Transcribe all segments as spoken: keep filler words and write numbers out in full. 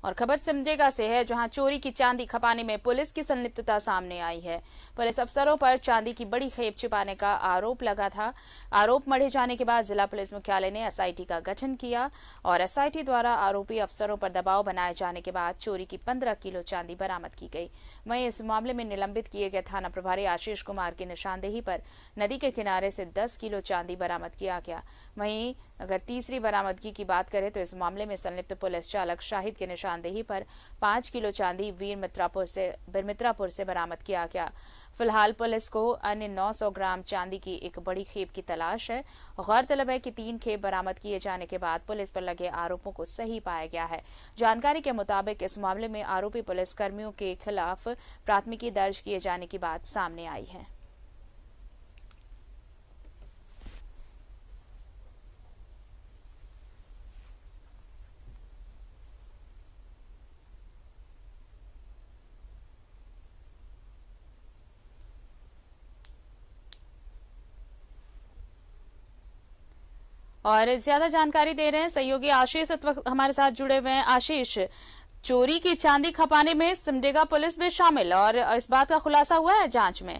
और खबर सिमडेगा से है, जहां चोरी की चांदी खपाने में पुलिस की संलिप्तता सामने आई है। पुलिस अफसरों पर चांदी की बड़ी खेप छिपाने का आरोप लगा था। आरोप मढ़े जाने के बाद जिला पुलिस मुख्यालय ने एसआईटी का गठन किया और एसआईटी द्वारा आरोपी अफसरों पर दबाव बनाए जाने के बाद चोरी की पंद्रह किलो चांदी बरामद की गई। वहीं इस मामले में निलंबित किए गए थाना प्रभारी आशीष कुमार की निशानदेही पर नदी के किनारे से दस किलो चांदी बरामद किया गया। वहीं अगर तीसरी बरामदगी की बात करें तो इस मामले में संलिप्त पुलिस चालक शाहिद के निशानदेही पर पांच किलो चांदी वीर मित्रापुर से बिरमित्रापुर से बरामद किया गया। फिलहाल पुलिस को अन्य नौ सौ ग्राम चांदी की एक बड़ी खेप की तलाश है। गौरतलब है कि तीन खेप बरामद किए जाने के बाद पुलिस पर लगे आरोपों को सही पाया गया है। जानकारी के मुताबिक इस मामले में आरोपी पुलिस कर्मियों के खिलाफ प्राथमिकी दर्ज किए जाने की बात सामने आई है। और ज्यादा जानकारी दे रहे हैं सहयोगी आशीष इस वक्त हमारे साथ जुड़े हुए हैं। आशीष, चोरी की चांदी खपाने में सिमडेगा पुलिस भी शामिल और इस बात का खुलासा हुआ है जांच में?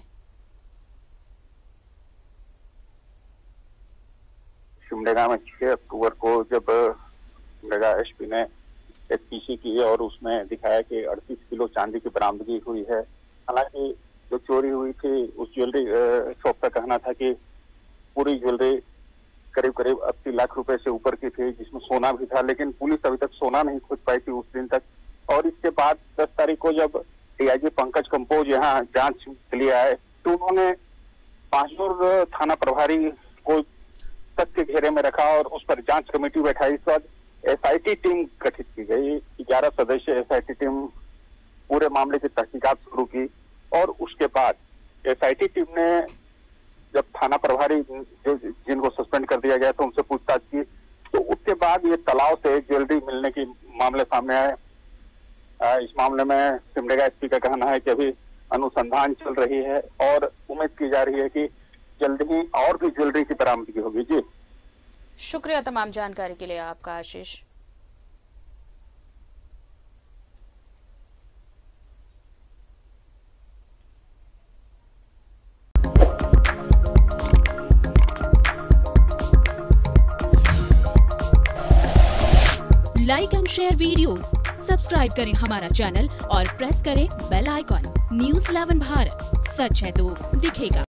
सिमडेगा में छह अक्टूबर को जब सिमडेगा एसपी ने एक पीसी की और उसमें दिखाया कि अड़तीस किलो चांदी की बरामदगी हुई है। हालांकि जो चोरी हुई थी उस ज्वेलरी शॉप का कहना था कि पूरी ज्वेलरी करीब करीब अस्सी लाख रुपए से ऊपर की थी, जिसमें सोना भी था, लेकिन पुलिस अभी तक सोना नहीं खोज पाई थी उस दिन तक। और इसके बाद दस तारीख को जब डीआईजी पंकज कंबोज यहाँ जांच के लिए आए तो उन्होंने पांचोर थाना प्रभारी को सख्त के घेरे में रखा और उस पर जांच कमेटी बैठाई। इस बाद एसआईटी टीम गठित की गई। ग्यारह सदस्य एसआईटी टीम पूरे मामले की तहकीकात शुरू की और उसके बाद एसआईटी टीम ने जब थाना प्रभारी जो जिनको सस्पेंड कर दिया गया था उनसे पूछताछ की तो उसके बाद ये तालाब से ज्वेलरी मिलने की मामले सामने आए। इस मामले में सिमडेगा एसपी का कहना है कि अभी अनुसंधान चल रही है और उम्मीद की जा रही है कि जल्द ही और भी ज्वेलरी की बरामदगी होगी। जी शुक्रिया तमाम जानकारी के लिए आपका Ashish. Like and share videos, subscribe करें हमारा चैनल और प्रेस करें bell icon. News eleven Bharat, सच है तो दिखेगा।